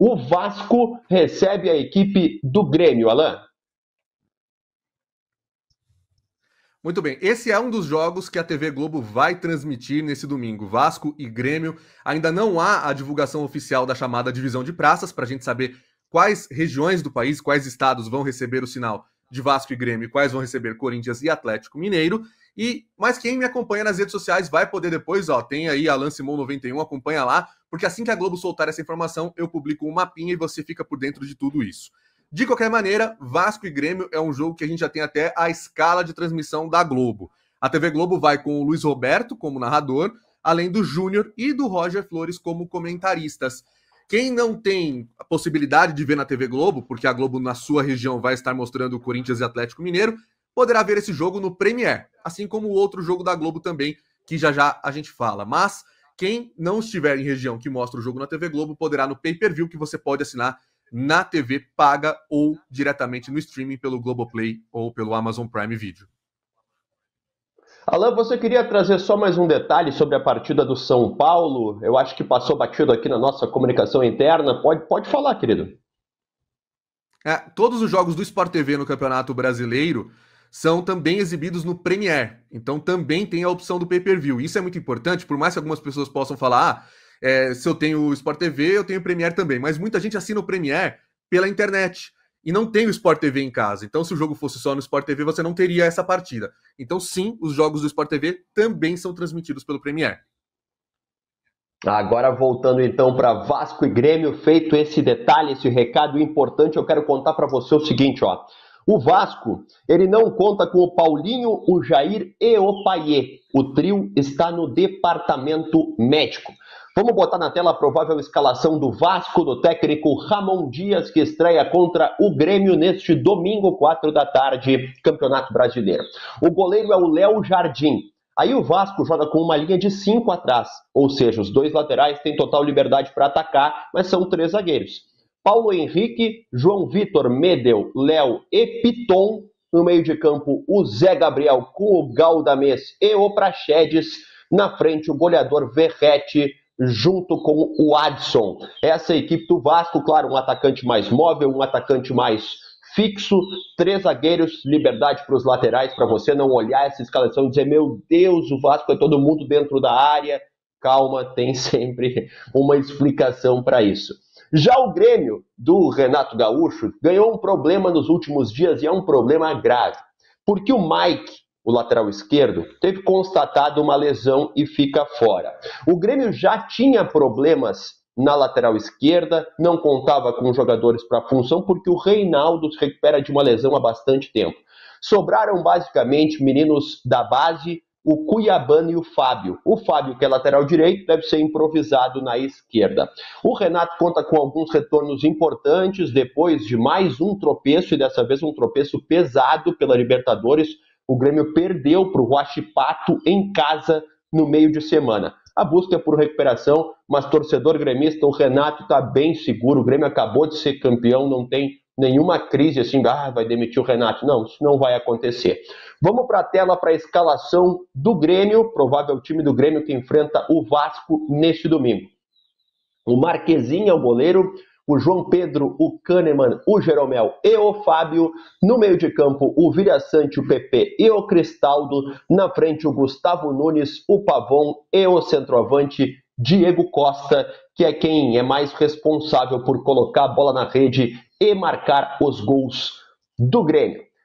o Vasco recebe a equipe do Grêmio, Alan. Muito bem, esse é um dos jogos que a TV Globo vai transmitir nesse domingo. Vasco e Grêmio. Ainda não há a divulgação oficial da chamada divisão de praças, para a gente saber quais regiões do país, quais estados vão receber o sinal de Vasco e Grêmio, quais vão receber Corinthians e Atlético Mineiro. Mas quem me acompanha nas redes sociais vai poder depois, tem aí Alan Simon 91, acompanha lá, porque assim que a Globo soltar essa informação, eu publico um mapinha e você fica por dentro de tudo isso. De qualquer maneira, Vasco e Grêmio é um jogo que a gente já tem até a escala de transmissão da Globo. A TV Globo vai com o Luiz Roberto como narrador, além do Júnior e do Roger Flores como comentaristas. Quem não tem a possibilidade de ver na TV Globo, porque a Globo na sua região vai estar mostrando o Corinthians e Atlético Mineiro, poderá ver esse jogo no Premiere, assim como o outro jogo da Globo também, que já já a gente fala. Mas quem não estiver em região que mostra o jogo na TV Globo, poderá no pay-per-view, que você pode assinar na TV paga ou diretamente no streaming pelo Globoplay ou pelo Amazon Prime Video. Alan, você queria trazer só mais um detalhe sobre a partida do São Paulo? Eu acho que passou batido aqui na nossa comunicação interna. Pode falar, querido. Todos os jogos do Sport TV no Campeonato Brasileiro são também exibidos no Premiere. Então também tem a opção do pay-per-view. Isso é muito importante, por mais que algumas pessoas possam falar, se eu tenho o Sport TV, eu tenho o Premiere também. Mas muita gente assina o Premiere pela internet e não tem o Sport TV em casa. Então, se o jogo fosse só no Sport TV, você não teria essa partida. Então, sim, os jogos do Sport TV também são transmitidos pelo Premiere. Agora, voltando então para Vasco e Grêmio, feito esse detalhe, esse recado importante, eu quero contar para você o seguinte, O Vasco, ele não conta com o Paulinho, o Jair e o Payet. O trio está no departamento médico. Vamos botar na tela a provável escalação do Vasco, do técnico Ramon Dias, que estreia contra o Grêmio neste domingo, 4 da tarde, Campeonato Brasileiro. O goleiro é o Léo Jardim. Aí o Vasco joga com uma linha de 5 atrás, ou seja, os dois laterais têm total liberdade para atacar, mas são 3 zagueiros. Paulo Henrique, João Vitor, Medel, Léo e Piton. No meio de campo, o Zé Gabriel com o Galdamés e o Praxedes. Na frente, o goleador Verrete, junto com o Adson. Essa é a equipe do Vasco, claro, um atacante mais móvel, um atacante mais fixo, 3 zagueiros, liberdade para os laterais, para você não olhar essa escalação e dizer, meu Deus, o Vasco é todo mundo dentro da área. Calma, tem sempre uma explicação para isso. Já o Grêmio do Renato Gaúcho ganhou um problema nos últimos dias e é um problema grave, porque o Mike, o lateral esquerdo, teve constatado uma lesão e fica fora. O Grêmio já tinha problemas na lateral esquerda, não contava com jogadores para a função, porque o Reinaldo se recupera de uma lesão há bastante tempo. Sobraram basicamente meninos da base, o Cuiabano e o Fábio. O Fábio, que é lateral direito, deve ser improvisado na esquerda. O Renato conta com alguns retornos importantes depois de mais um tropeço, e dessa vez um tropeço pesado pela Libertadores. O Grêmio perdeu para o Huachipato em casa no meio de semana. A busca é por recuperação, mas torcedor gremista, o Renato está bem seguro. O Grêmio acabou de ser campeão, não tem nenhuma crise assim, vai demitir o Renato. Não, isso não vai acontecer. Vamos para a tela para a escalação do Grêmio, provável time do Grêmio que enfrenta o Vasco neste domingo. O Marquezinho é o goleiro, o João Pedro, o Kahneman, o Jeromel e o Fábio. No meio de campo, o Viraçante, o Pepe e o Cristaldo. Na frente, o Gustavo Nunes, o Pavon e o centroavante Diego Costa, que é quem é mais responsável por colocar a bola na rede e marcar os gols do Grêmio.